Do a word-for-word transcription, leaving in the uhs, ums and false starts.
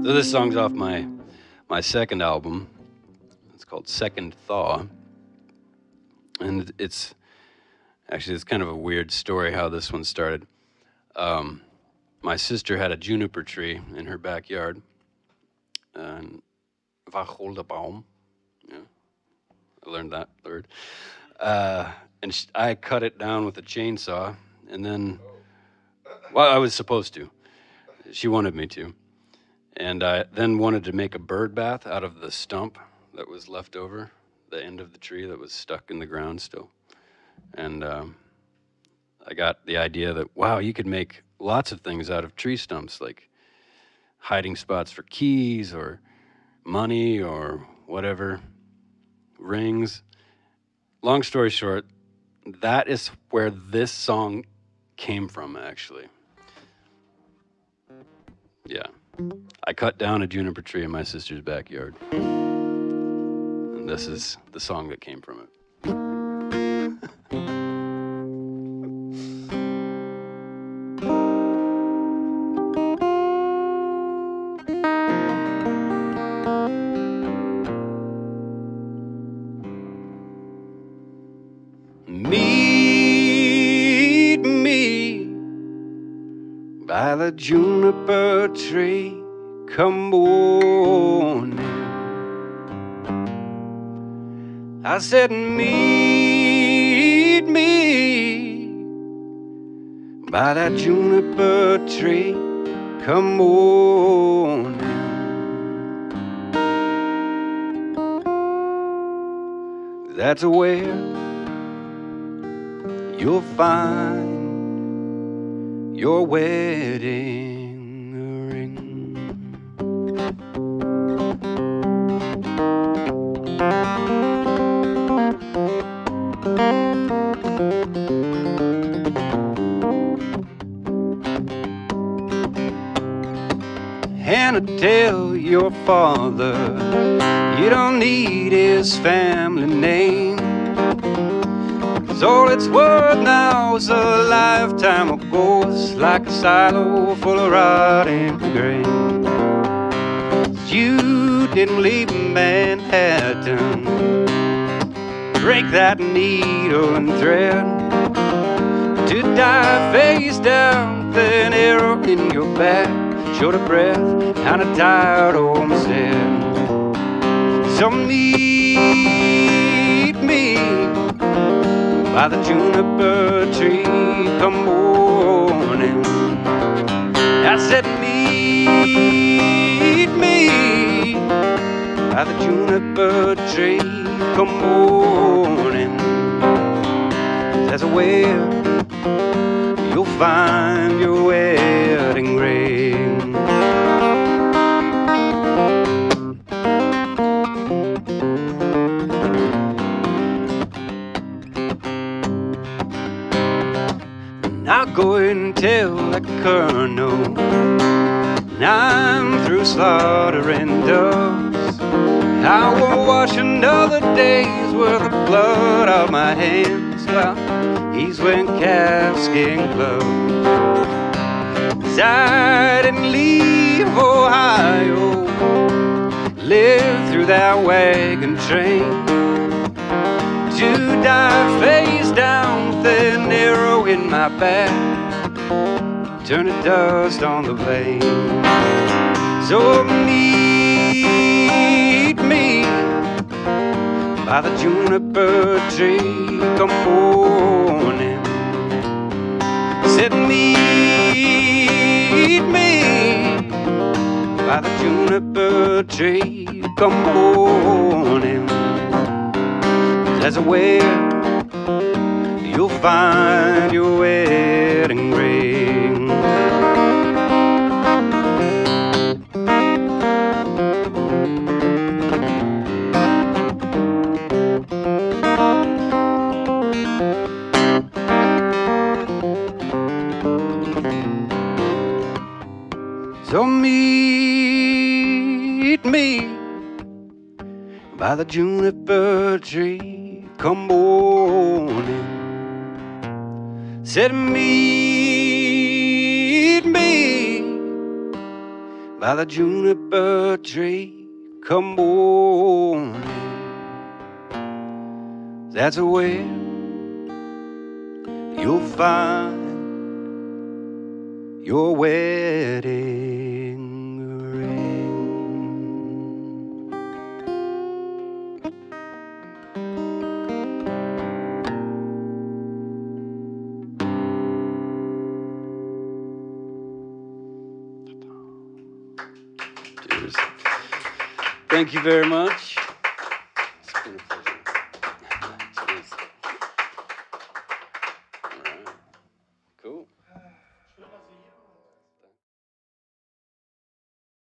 So this song's off my my second album. It's called Second Thaw. And it's actually it's kind of a weird story how this one started. Um, my sister had a juniper tree in her backyard. And Wacholderbaum. Yeah. I learned that word. Uh, and sh- I cut it down with a chainsaw, and then, well, I was supposed to. She wanted me to. And I then wanted to make a bird bath out of the stump that was left over, the end of the tree that was stuck in the ground still. And um, I got the idea that, wow, you could make lots of things out of tree stumps, like hiding spots for keys or money or whatever, rings. Long story short, that is where this song came from, actually. Yeah. I cut down a juniper tree in my sister's backyard. And this is the song that came from it. Meet me by the juniper tree, come on. I said, meet me by that juniper tree, come on. That's where you'll find your wedding ring. Hannah, tell your father you don't need his family name. All it's worth now is a lifetime ago. It's like a silo full of rotting grain. You didn't leave Manhattan, break that needle and thread, to die face down with an arrow in your back, short of breath, kinda tired, almost dead. So meet me by the juniper tree, come morning. I said, meet me by the juniper tree, come morning. That's where you'll find your wedding ring. I'll go and tell the colonel I'm through slaughtering doves. I won't wash another day's worth of blood off my hands while he's wearing calfskin gloves. 'Cause I didn't leave Ohio, live through that wagon train, to die face down with an arrow in my back, turn to dust on the plain. So meet me by the juniper tree, come morning. Said meet me by the juniper tree, come morning. That's where you'll find your wedding ring. So meet me by the juniper tree, come morning. Said meet me by the juniper tree come morning. That's where you'll find your wedding ring. Cheers. Thank you very much. It's been a pleasure.